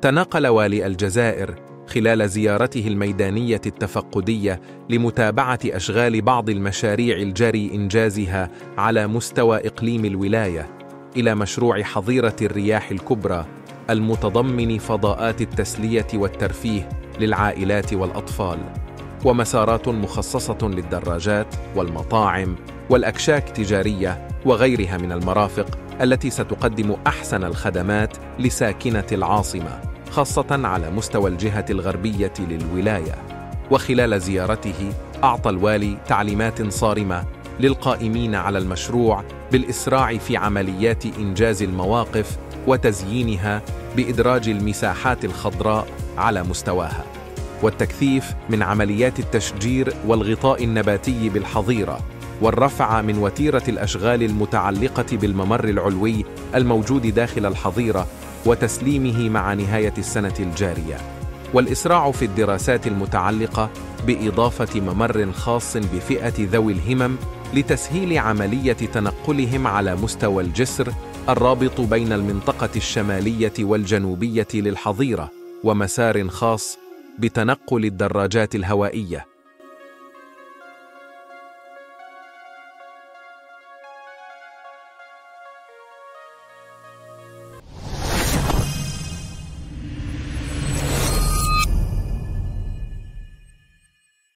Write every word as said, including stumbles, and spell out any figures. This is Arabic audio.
تناقل والي الجزائر خلال زيارته الميدانية التفقدية لمتابعة أشغال بعض المشاريع الجاري إنجازها على مستوى إقليم الولاية إلى مشروع حظيرة الرياح الكبرى المتضمن فضاءات التسلية والترفيه للعائلات والأطفال، ومسارات مخصصة للدراجات والمطاعم والأكشاك التجارية وغيرها من المرافق التي ستقدم أحسن الخدمات لساكنة العاصمة، خاصة على مستوى الجهة الغربية للولاية. وخلال زيارته أعطى الوالي تعليمات صارمة للقائمين على المشروع بالإسراع في عمليات إنجاز المواقف وتزيينها بإدراج المساحات الخضراء على مستواها، والتكثيف من عمليات التشجير والغطاء النباتي بالحظيرة، والرفع من وتيرة الأشغال المتعلقة بالممر العلوي الموجود داخل الحظيرة وتسليمه مع نهاية السنة الجارية، والإسراع في الدراسات المتعلقة بإضافة ممر خاص بفئة ذوي الهمم لتسهيل عملية تنقلهم على مستوى الجسر الرابط بين المنطقة الشمالية والجنوبية للحظيرة، ومسار خاص بتنقل الدراجات الهوائية.